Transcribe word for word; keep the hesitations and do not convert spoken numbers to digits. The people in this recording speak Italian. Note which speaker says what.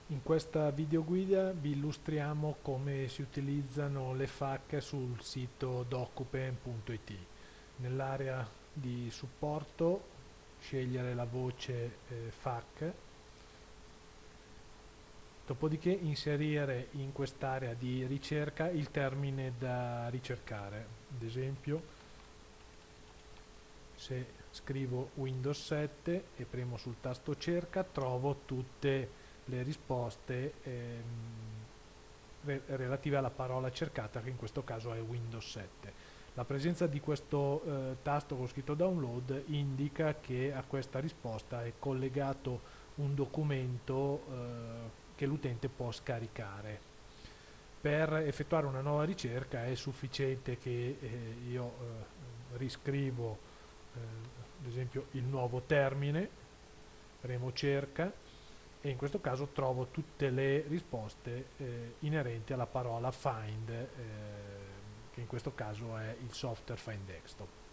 Speaker 1: In questa videoguida vi illustriamo come si utilizzano le F A Q sul sito docupen punto it. Nell'area di supporto scegliere la voce eh, F A Q, dopodiché inserire in quest'area di ricerca il termine da ricercare. Ad esempio, se scrivo Windows sette e premo sul tasto cerca, trovo tutte le risposte ehm, re relative alla parola cercata, che in questo caso è Windows sette. La presenza di questo eh, tasto con scritto download indica che a questa risposta è collegato un documento eh, che l'utente può scaricare. Per effettuare una nuova ricerca è sufficiente che eh, io eh, riscrivo eh, ad esempio il nuovo termine, premo cerca e in questo caso trovo tutte le risposte eh, inerenti alla parola find, eh, che in questo caso è il software Find Desktop.